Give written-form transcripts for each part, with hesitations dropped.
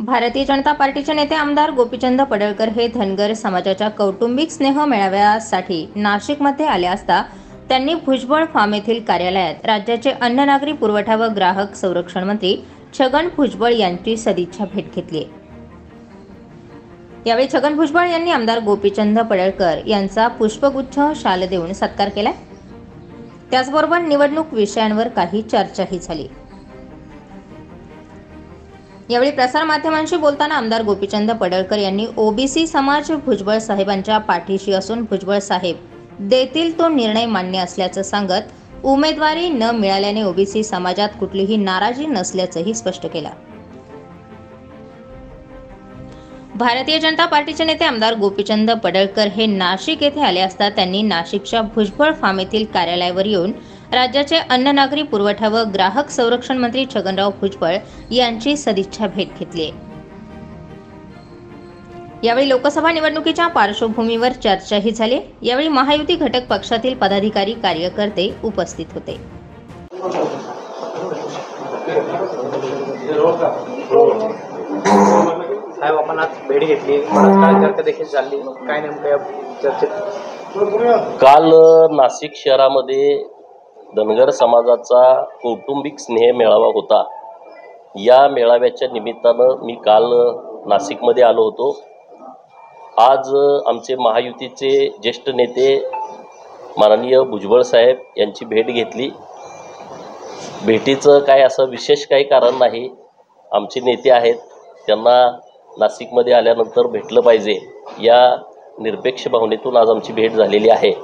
भारतीय जनता पार्टीचे नेते आमदार गोपीचंद पडळकर हे धनगर समाजाच्या कौटुंबिक स्नेह मेळाव्यासाठी नाशिकमध्ये आले असता त्यांनी भुजबळ फार्म येथील कार्यालयात राज्याचे अन्न नागरी पुरवठा व ग्राहक संरक्षण मंत्री छगन भुजबळ यांची सदिच्छा भेट घेतली। यावेळी छगन भुजबळ यांनी आमदार गोपीचंद पडळकर यांचा पुष्पगुच्छ शाल देऊन सत्कार केला। त्याचबरोबर निवडणूक विषयांवर काही चर्चाही झाली। यावेळी प्रसार माध्यमांशी बोलताना आमदार गोपीचंद पडळकर यांनी ओबीसी समाज भुजबळ साहेबांच्या पाठीशी असून भुजबळ साहेब देतील तो निर्णय मान्य असल्याचं सांगत उमेदवारी न मिळाल्याने ओबीसी समाजात कुठलीही नाराजी नसल्याचंही स्पष्ट केलं। भारतीय जनता पार्टीचे नेते आमदार गोपीचंद पडळकर हे नाशिक येथे आले असता त्यांनी नाशिकच्या भुजबळ फार्म येथील कार्यालयावर येऊन राज्याचे अन्न नागरी पुरवठा व ग्राहक संरक्षण मंत्री छगनराव भुजबळ यांची सदिच्छा भेट घेतली। यावेळी लोकसभा निवडणुकीच्या पार्श्वभूमीवर चर्चाही झाली। यावेळी महायुती घटक पक्षातील पदाधिकारी कार्यकर्ते उपस्थित होते। साहेब आपण आज भेट घेतली, चर्चा देखील झाली, काय नेमकं या चर्चेत? काल नाशिक शहरामध्ये धनगर समाजाचा कौटुंबिक स्नेह मेळावा होता। या मेळाव्याच्या निमित्तानं मी काल नाशिकमध्ये आलो होतो। आज आमचे महायुतीचे ज्येष्ठ नेते माननीय भुजबळ साहेब यांची भेट घेतली। भेटीचं काय असं विशेष काही कारण नाही, आमचे नेते आहेत त्यांना नाशिकमध्ये आल्यानंतर भेटलं पाहिजे या निरपेक्ष भावनेतून आज आमची भेट झालेली आहे।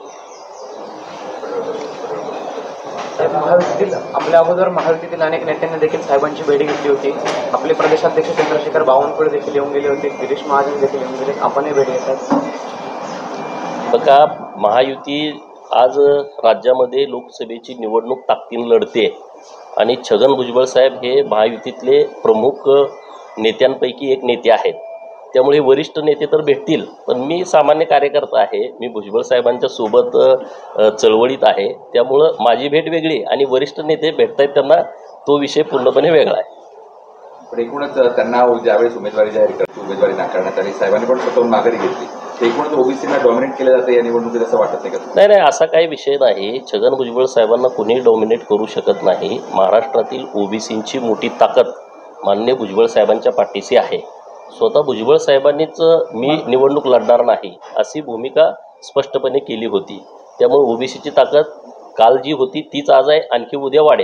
आपल्या अगोदर महायुतीतील अनेक नेत्यांनी देखील साहेबांची भेट घेतली होती। आपले प्रदेशाध्यक्ष चंद्रशेखर बावनकुळे देखील येऊन गेले होते, गिरीश महाजन देखील येऊन गेले, आपणही भेट घेतात। बघा, महायुती आज राज्यामध्ये लोकसभेची निवडणूक ताकदीने लढते आणि छगन भुजबळ साहेब हे महायुतीतले प्रमुख नेत्यांपैकी एक नेते आहेत। त्यामुळे वरिष्ठ नेते तर भेटतील, पण मी सामान्य कार्यकर्ता आहे, मी भुजबळ साहेबांच्या सोबत चळवळीत आहे। त्यामुळं माझी भेट वेगळी आणि वरिष्ठ नेते भेटतायत त्यांना तो विषय पूर्णपणे वेगळा आहे। पण एकूणच त्यांना ज्यावेळेस उमेदवारी जाहीर करते, उमेदवारी नाकारण्यात आली, साहेबांनी पण स्वतःहून माघारी घेतली, एकूणच ओबीसीना डॉमिनेट केलं जातं या निवडणुकीत असं वाटत नाही का? नाही, असा काही विषय नाही। छगन भुजबळ साहेबांना कोणी डॉमिनेट करू शकत नाही। महाराष्ट्रातील ओबीसींची मोठी ताकद माननीय भुजबळ साहेबांच्या पाठीशी आहे। स्वतः भुजबळ साहेबांनीच मी निवडणूक लढणार नाही अशी भूमिका स्पष्टपणे केली होती। त्यामुळे ओबीसीची ताकद काल जी होती तीच आज आहे, आणखी उद्या वाढेल।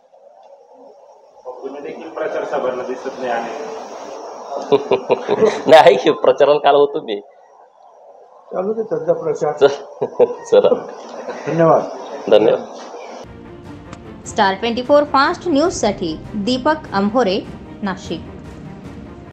प्रचार सभांना दिसत नाही की प्रचाराला काल होतो मी, चालू ते सध्या प्रचार। चला, धन्यवाद। स्टार 24 फास्ट न्यूज साठी दीपक अंभोरे, नाशिक।